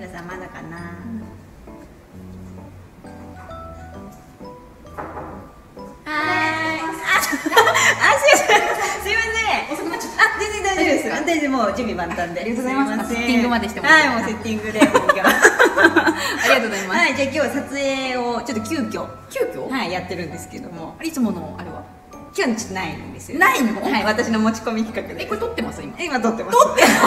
さんまだかな。すいません。遅くなっちゃった。全然大丈夫です。全然もう準備万端で。 ありがとうございます。セッティングまでしてもはい、もうセッティングで。ありがとうございます。はい、じゃあ今日は撮影をちょっと急遽はいやってるんですけども、 いつものあれは今日ちょっとないんですよ。 ないの？ はい、私の持ち込み企画で。 これ撮ってます今？ 今撮ってます。撮ってんの？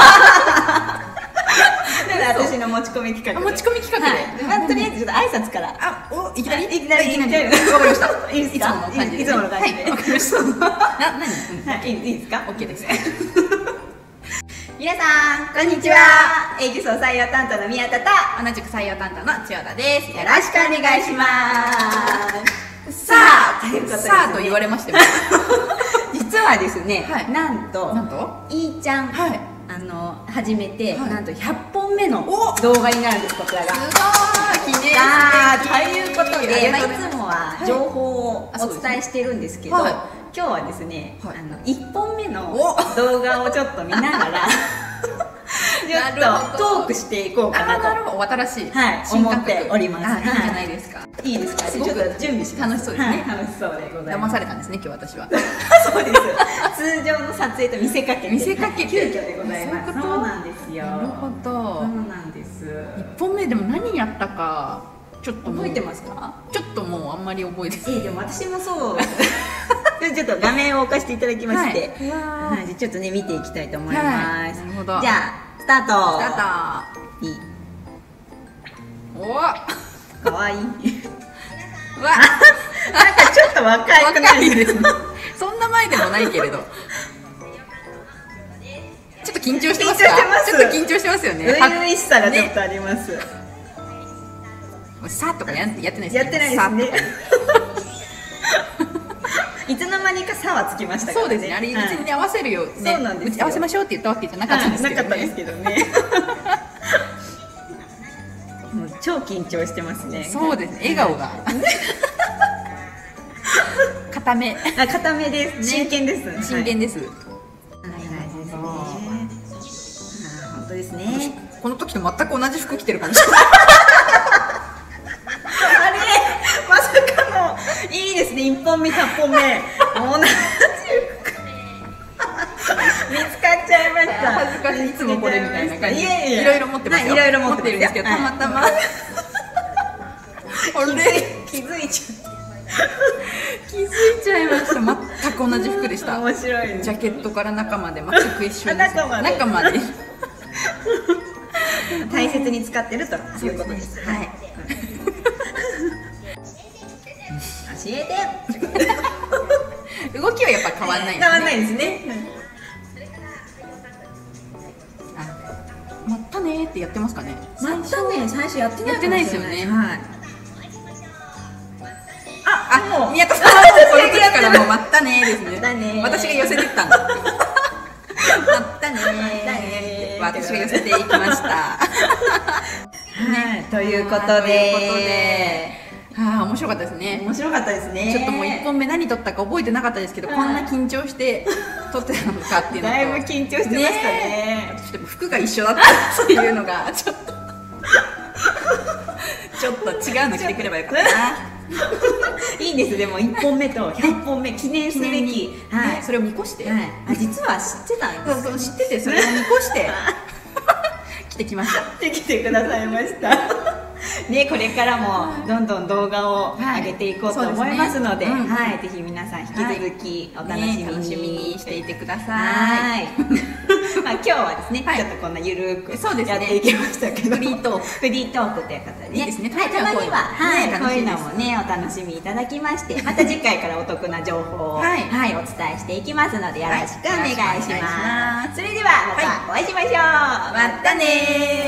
私の持ち込み企画。 持ち込み企画で。 まあとりあえずちょっと挨拶から。 いきなり。 わかりました。いいですか？いつもの感じで。 わかりました。 何？いいですか？ OK です。 皆さんこんにちは。営業総採用担当の宮田と同じく採用担当の千代田です。 よろしくお願いします。さあということで、 さあと言われましても実はですね、なんといーちゃん始めてなんと100本目の動画になるんです。こちらがすごい記念すべき。 ということで、いつもは情報をお伝えしてるんですけど、今日はですね、1本目の動画をちょっと見ながらちょっとトークしていこうかなと。 新しい思っております。 いいんじゃないですか。 いいですか？ちょっと準備し楽しそうですね。 楽しそうでございます。 騙されたんですね、今日私は。 そうです。通常の撮影と見せかけて急遽でございます。そうなんですよ。 なるほど。 そうなんです。 1本目でも何やったかちょっと覚えてますか？ ちょっともうあんまり覚えてない。 でも私もそう。ちょっと画面を置かせていただきまして、ちょっとね見ていきたいと思います。 なるほど。 じゃあスタート。 スタート。いい。 かわいい。 うわ、 なんかちょっと若くないですね。 そんな前でもないけれど。ちょっと緊張してますか？ちょっと緊張してますよね。 初々しさがちょっとあります。 さとかやってないですね。 やってないですね。いつの間にか差はつきましたからね。 そうですね。あれ別に合わせるよね。合わせましょうって言ったわけじゃなかったんですけどね。 なかったですけどね。もう超緊張してますね。 そうですね。笑顔が固め。 固めです。真剣です。 真剣です。 本当ですね。 この時と全く同じ服着てるかもしれない。 あれ、まさかのいいですね。1本目100本目同じ服見つかっちゃいました。 恥ずかしい。いつもこれみたいな感じ。 いろいろ持ってますよ。 いろいろ持ってるんですけど、たまたま気づいちゃいました。全く同じ服でした。 面白い。 ジャケットから中まで全く一緒です。 中まで大切に使ってるということです。はい。教えて。 動きはやっぱ変わらないですね。 変わらないですね。 まったねーってやってますかね。 まったね、最初やってないですよね。 はい。 もう宮田さんはこの時からもうまったねーですね。私が寄せてったんだ。まったねー。私が寄せていきました。 はい、ということで。 面白かったですね。 面白かったですね。 ちょっともう1本目何撮ったか覚えてなかったですけど、こんな緊張して撮ってたのかっていうのと、 だいぶ緊張してましたね。 ちょっと服が一緒だったっていうのがちょっと違うの着てくればよかったな。 いいです。でも1本目と100本目記念すべき、 それを見越して、 実は知ってたんです。 知ってて、それを見越して着てきました。 来てくださいましたね。これからもどんどん動画を上げていこうと思いますので、ぜひ皆さん引き続きお楽しみにしていてください。 今日はですね、ちょっとこんなゆるくやっていきましたけど、フリートークということでね、たまにはこういうのもねお楽しみいただきまして、また次回からお得な情報をお伝えしていきますのでよろしくお願いします。それではまたお会いしましょう。またね。